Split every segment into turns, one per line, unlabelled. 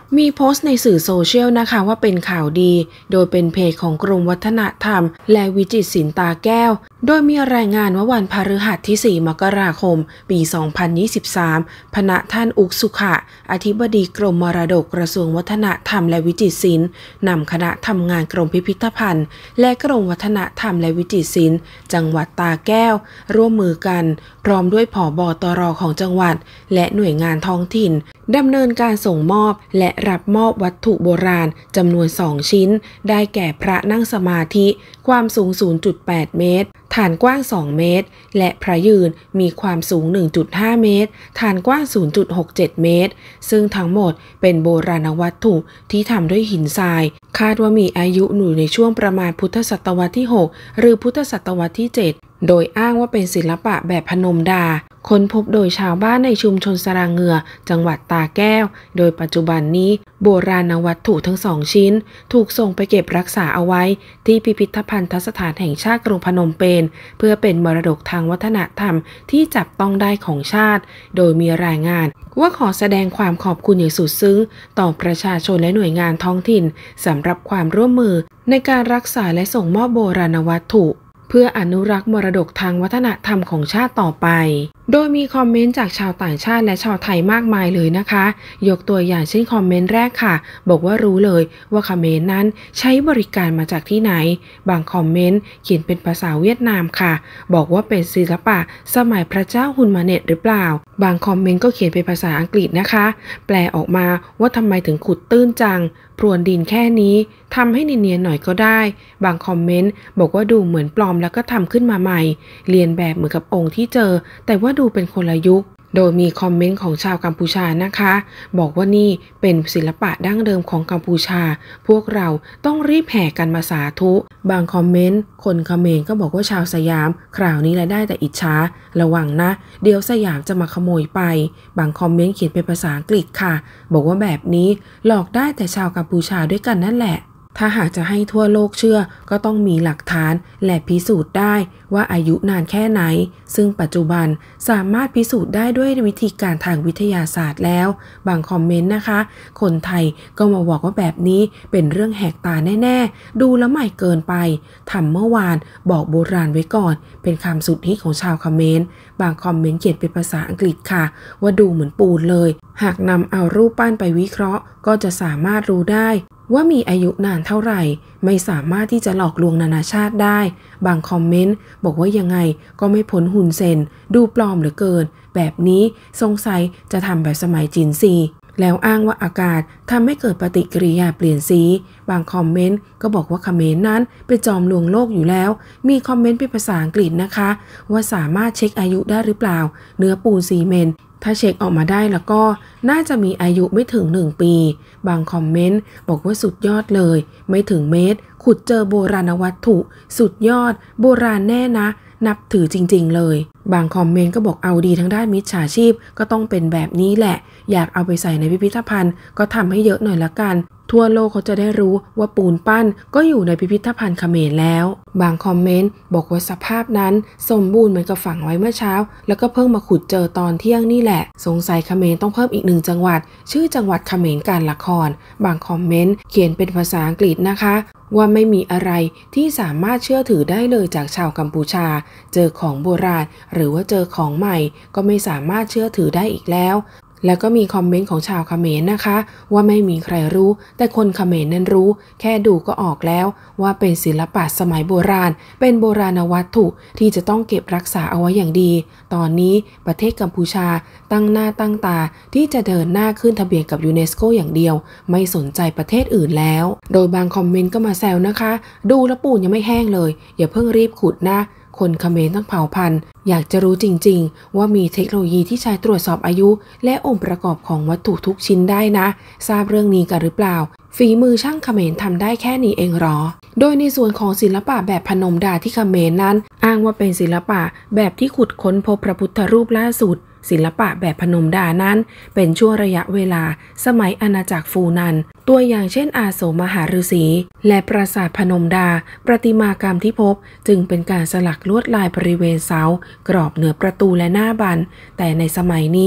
มีโพสต์ในสื่อโซเชียลนะคะว่าเป็นข่าวดีโดยเป็นเพจของกรมวัฒนธรรมและวิจิตรศิลป์ตาแก้วโดยมีรายงานว่าวันพฤหัสที่ 4 มกราคม ปี 2023 พณะท่านอุกสุขะอธิบดีกรมมรดกกระทรวงวัฒนธรรมและวิจิตรศิลป์นำคณะทำงานกรมพิพิธภัณฑ์และกรมวัฒนธรรมและวิจิตรศิลป์จังหวัดตาแก้วร่วมมือกันพร้อมด้วยผบ.ตร.ของจังหวัดและหน่วยงานท้องถิ่นดำเนินการส่งมอบและรับมอบวัตถุโบราณจำนวน2ชิ้นได้แก่พระนั่งสมาธิความสูง 0.8 เมตรฐานกว้าง 2 เมตรและพระยืนมีความสูง 1.5 เมตรฐานกว้าง 0.67 เมตรซึ่งทั้งหมดเป็นโบราณวัตถุที่ทำด้วยหินทรายคาดว่ามีอายุอยู่ในช่วงประมาณพุทธศตวรรษที่ 6 หรือพุทธศตวรรษที่ 7 โดยอ้างว่าเป็นศิลปะแบบพนมดาค้นพบโดยชาวบ้านในชุมชนสระเหงื่อจังหวัดตาแก้วโดยปัจจุบันนี้โบราณวัตถุทั้ง2ชิ้นถูกส่งไปเก็บรักษาเอาไว้ที่พิพิธภัณฑสถานแห่งชาติกรุงพนมเปญเพื่อเป็นมรดกทางวัฒนธรรมที่จับต้องได้ของชาติโดยมีรายงานว่าขอแสดงความขอบคุณอย่างสุดซึ้งต่อประชาชนและหน่วยงานท้องถิ่นสำหรับความร่วมมือในการรักษาและส่งมอบโบราณวัตถุเพื่ออนุรักษ์มรดกทางวัฒนธรรมของชาติต่อไปโดยมีคอมเมนต์จากชาวต่างชาติและชาวไทยมากมายเลยนะคะยกตัวอย่างเช่นคอมเมนต์แรกค่ะบอกว่ารู้เลยว่าเขมรนั้นใช้บริการมาจากที่ไหนบางคอมเมนต์เขียนเป็นภาษาเวียดนามค่ะบอกว่าเป็นศิลปะสมัยพระเจ้าฮุนมาเน็ตหรือเปล่าบางคอมเมนต์ก็เขียนเป็นภาษาอังกฤษนะคะแปลออกมาว่าทำไมถึงขุดตื้นจังพรวนดินแค่นี้ทำให้เนียนๆหน่อยก็ได้บางคอมเมนต์บอกว่าดูเหมือนปลอมแล้วก็ทำขึ้นมาใหม่เรียนแบบเหมือนกับองค์ที่เจอแต่ว่าดูเป็นคนละยุคโดยมีคอมเมนต์ของชาวกัมพูชานะคะบอกว่านี่เป็นศิลปะดั้งเดิมของกัมพูชาพวกเราต้องรีบแห่กันมาสาธุบางคอมเมนต์คนเขมรก็บอกว่าชาวสยามคราวนี้รายได้แต่อิจฉาระวังนะเดี๋ยวสยามจะมาขโมยไปบางคอมเมนต์เขียนเป็นภาษาอังกฤษค่ะบอกว่าแบบนี้หลอกได้แต่ชาวกัมพูชาด้วยกันนั่นแหละถ้าหากจะให้ทั่วโลกเชื่อก็ต้องมีหลักฐานและพิสูจน์ได้ว่าอายุนานแค่ไหนซึ่งปัจจุบันสามารถพิสูจน์ได้ด้วยวิธีการทางวิทยาศาสตร์แล้วบางคอมเมนต์นะคะคนไทยก็มาบอกว่าแบบนี้เป็นเรื่องแหกตาแน่ๆดูแล้วใหม่เกินไปทำเมื่อวานบอกโบราณไว้ก่อนเป็นคำสุดฮิตของชาวเขมรบางคอมเมนต์เขียนเป็นภาษาอังกฤษค่ะว่าดูเหมือนปูนเลยหากนำเอารูปปั้นไปวิเคราะห์ก็จะสามารถรู้ได้ว่ามีอายุนานเท่าไหร่ไม่สามารถที่จะหลอกลวงนานาชาติได้บางคอมเมนต์บอกว่ายังไงก็ไม่พ้นฮุนเซนดูปลอมเหลือเกินแบบนี้สงสัยจะทำแบบสมัยจินซีแล้วอ้างว่าอากาศทำให้เกิดปฏิกิริยาเปลี่ยนสีบางคอมเมนต์ก็บอกว่าเขมรนั้นเป็นจอมลวงโลกอยู่แล้วมีคอมเมนต์เป็นภาษาอังกฤษนะคะว่าสามารถเช็คอายุได้หรือเปล่าเนื้อปูนซีเมนต์ถ้าเช็คออกมาได้แล้วก็น่าจะมีอายุไม่ถึง1 ปีบางคอมเมนต์บอกว่าสุดยอดเลยไม่ถึงเมตรขุดเจอโบราณวัตถุสุดยอดโบราณแน่นะนับถือจริงๆเลยบางคอมเมนต์ก็บอกเอาดีทั้งด้านมิจฉาชีพก็ต้องเป็นแบบนี้แหละอยากเอาไปใส่ในพิพิธภัณฑ์ก็ทำให้เยอะหน่อยละกันทั่วโลกเขาจะได้รู้ว่าปูนปั้นก็อยู่ในพิพิธภัณฑ์เขมรแล้วบางคอมเมนต์บอกว่าสภาพนั้นสมบูรณ์เหมือนกับฝังไว้เมื่อเช้าแล้วก็เพิ่งมาขุดเจอตอนเที่ยงนี่แหละสงสัยเขมรต้องเพิ่มอีก1 จังหวัดชื่อจังหวัดเขมรการละครบางคอมเมนต์เขียนเป็นภาษาอังกฤษนะคะว่าไม่มีอะไรที่สามารถเชื่อถือได้เลยจากชาวกัมพูชาเจอของโบราณหรือว่าเจอของใหม่ก็ไม่สามารถเชื่อถือได้อีกแล้วแล้วก็มีคอมเมนต์ของชาวเขมรนะคะว่าไม่มีใครรู้แต่คนเขมรนั้นรู้แค่ดูก็ออกแล้วว่าเป็นศิลปะสมัยโบราณเป็นโบราณวัตถุที่จะต้องเก็บรักษาเอาไว้อย่างดีตอนนี้ประเทศกัมพูชาตั้งหน้าตั้งตาที่จะเดินหน้าขึ้นทะเบียนกับยูเนสโกอย่างเดียวไม่สนใจประเทศอื่นแล้วโดยบางคอมเมนต์ก็มาแซวนะคะดูแล้วปูนยังไม่แห้งเลยอย่าเพิ่งรีบขุดนะคนเขมรทั้งเผ่าพันธุ์อยากจะรู้จริงๆว่ามีเทคโนโลยีที่ใช้ตรวจสอบอายุและองค์ประกอบของวัตถุทุกชิ้นได้นะทราบเรื่องนี้กันหรือเปล่าฝีมือช่างเขมรทำได้แค่นี้เองหรอโดยในส่วนของศิลปะแบบพนมดาที่เขมรนั้นอ้างว่าเป็นศิลปะแบบที่ขุดค้นพบพระพุทธรูปล่าสุดศิลปะแบบพนมดานั้นเป็นช่วงระยะเวลาสมัยอาณาจักรฟูนันตัวอย่างเช่นอาโศมหาฤาษีและปราสาทพนมดาประติมากรรมที่พบจึงเป็นการสลักลวดลายบริเวณเสากรอบเหนือประตูและหน้าบันแต่ในสมัยนี้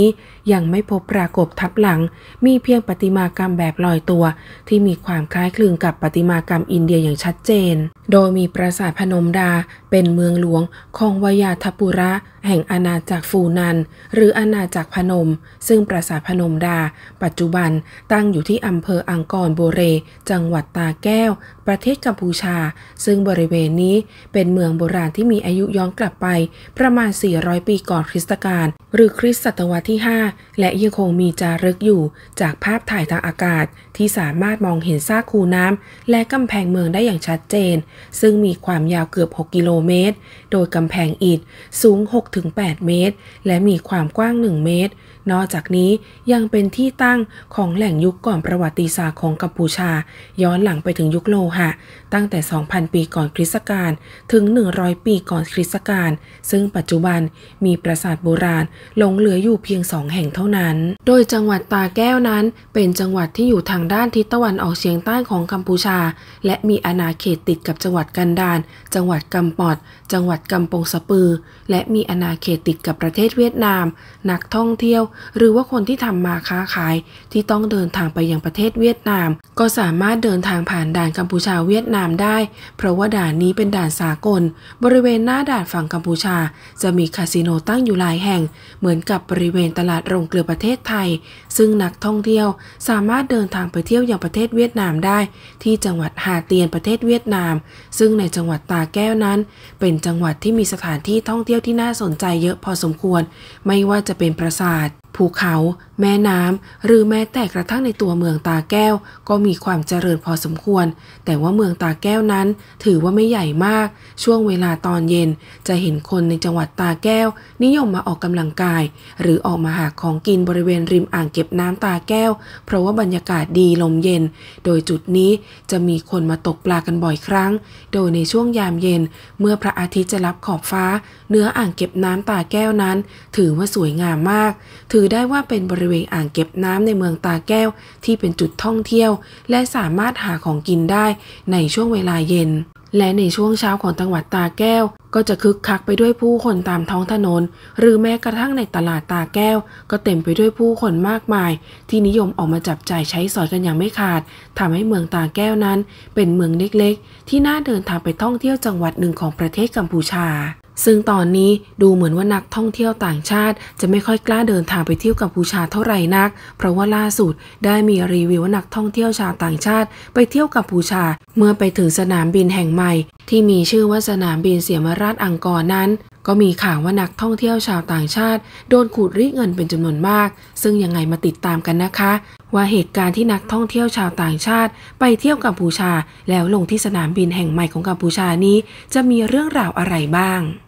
ยังไม่พบปรากฏทับหลังมีเพียงประติมากรรมแบบลอยตัวที่มีความคล้ายคลึงกับประติมากรรมอินเดียอย่างชัดเจนโดยมีปราสาทพนมดาเป็นเมืองหลวงของวยาทปุระแห่งอาณาจักรฟูนันหรืออาณาจักรพนมซึ่งปราสาทพนมดาปัจจุบันตั้งอยู่ที่อำเภออังกอรโบเรจังหวัดตาแก้วประเทศกัมพูชาซึ่งบริเวณนี้เป็นเมืองโบราณที่มีอายุย้อนกลับไปประมาณ400ปีก่อนคริสตกาลหรือคริสตศตวรรษที่5และยังคงมีจารึกอยู่จากภาพถ่ายทางอากาศที่สามารถมองเห็นซากคูน้ำและกำแพงเมืองได้อย่างชัดเจนซึ่งมีความยาวเกือบ6กิโลเมตรโดยกำแพงอิฐสูง 6-8 เมตรและมีความกว้าง1เมตรนอกจากนี้ยังเป็นที่ตั้งของแหล่งยุคก่อนประวัติศาสตร์ของกัมพูชาย้อนหลังไปถึงยุคโลหะตั้งแต่ 2,000 ปีก่อนคริสตกาลถึง100ปีก่อนคริสตกาลซึ่งปัจจุบันมีปราสาทโบราณหลงเหลืออยู่เพียง2แห่งเท่านั้นโดยจังหวัดตาแก้วนั้นเป็นจังหวัดที่อยู่ทางด้านทิศตะวันออกเฉียงใต้ของกัมพูชาและมีอาณาเขตติดกับจังหวัดกันดารจังหวัดกัมปอดจังหวัดกัมปงสะปือและมีอาณาเขตติดกับประเทศเวียดนามนักท่องเที่ยวหรือว่าคนที่ทำมาค้าขายที่ต้องเดินทางไปยังประเทศเวียดนามก็สามารถเดินทางผ่านด่านกัมพูชาเวียดนามได้เพราะว่าด่านนี้เป็นด่านสากลบริเวณหน้าด่านฝั่งกัมพูชาจะมีคาสิโนตั้งอยู่หลายแห่งเหมือนกับบริเวณตลาดโรงเกลือประเทศไทยซึ่งนักท่องเที่ยวสามารถเดินทางไปเที่ยวยังประเทศเวียดนามได้ที่จังหวัดฮาเตียนประเทศเวียดนามซึ่งในจังหวัดตาแก้วนั้นเป็นจังหวัดที่มีสถานที่ท่องเที่ยวที่น่าสนใจเยอะพอสมควรไม่ว่าจะเป็นปราสาทภูเขาแม่น้ำหรือแม้แต่กระทั่งในตัวเมืองตาแก้วก็มีความเจริญพอสมควรแต่ว่าเมืองตาแก้วนั้นถือว่าไม่ใหญ่มากช่วงเวลาตอนเย็นจะเห็นคนในจังหวัดตาแก้วนิยมมาออกกำลังกายหรือออกมาหาของกินบริเวณริมอ่างเก็บน้ำตาแก้วเพราะว่าบรรยากาศดีลมเย็นโดยจุดนี้จะมีคนมาตกปลากันบ่อยครั้งโดยในช่วงยามเย็นเมื่อพระอาทิตย์จะลับขอบฟ้าเนื้ออ่างเก็บน้ำตาแก้วนั้นถือว่าสวยงามมากถือได้ว่าเป็นบริเวณอ่างเก็บน้ำในเมืองตาแก้วที่เป็นจุดท่องเที่ยวและสามารถหาของกินได้ในช่วงเวลาเย็นและในช่วงเช้าของจังหวัดตาแก้วก็จะคึกคักไปด้วยผู้คนตามท้องถนนหรือแม้กระทั่งในตลาดตาแก้วก็เต็มไปด้วยผู้คนมากมายที่นิยมออกมาจับจ่ายใช้สอยกันอย่างไม่ขาดทำให้เมืองตาแก้วนั้นเป็นเมืองเล็กๆที่น่าเดินทางไปท่องเที่ยวจังหวัดหนึ่งของประเทศกัมพูชาซึ่งตอนนี้ดูเหมือนว่านักท่องเที่ยวต่างชาติจะไม่ค่อยกล้าเดินทางไปเที่ยวกัมพูชาเท่าไหร่นักเพราะว่าล่าสุดได้มีรีวิวว่านักท่องเที่ยวชาวต่างชาติไปเที่ยวกัมพูชาเมื่อไปถึงสนามบินแห่งใหม่ที่มีชื่อว่าสนามบินเสียมราชอังกอร์นั้นก็มีข่าวว่านักท่องเที่ยวชาวต่างชาติโดนขูดรีดเงินเป็นจำนวนมากซึ่งยังไงมาติดตามกันนะคะว่าเหตุการณ์ที่นักท่องเที่ยวชาวต่างชาติไปเที่ยวกัมพูชาแล้วลงที่สนามบินแห่งใหม่ของกัมพูชานี้จะมีเรื่องราวอะไรบ้าง